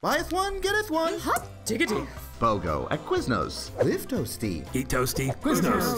Buyeth one, getteth one. Hot diggity. BOGO at Quiznos. Live toasty. Eat toasty. Quiznos.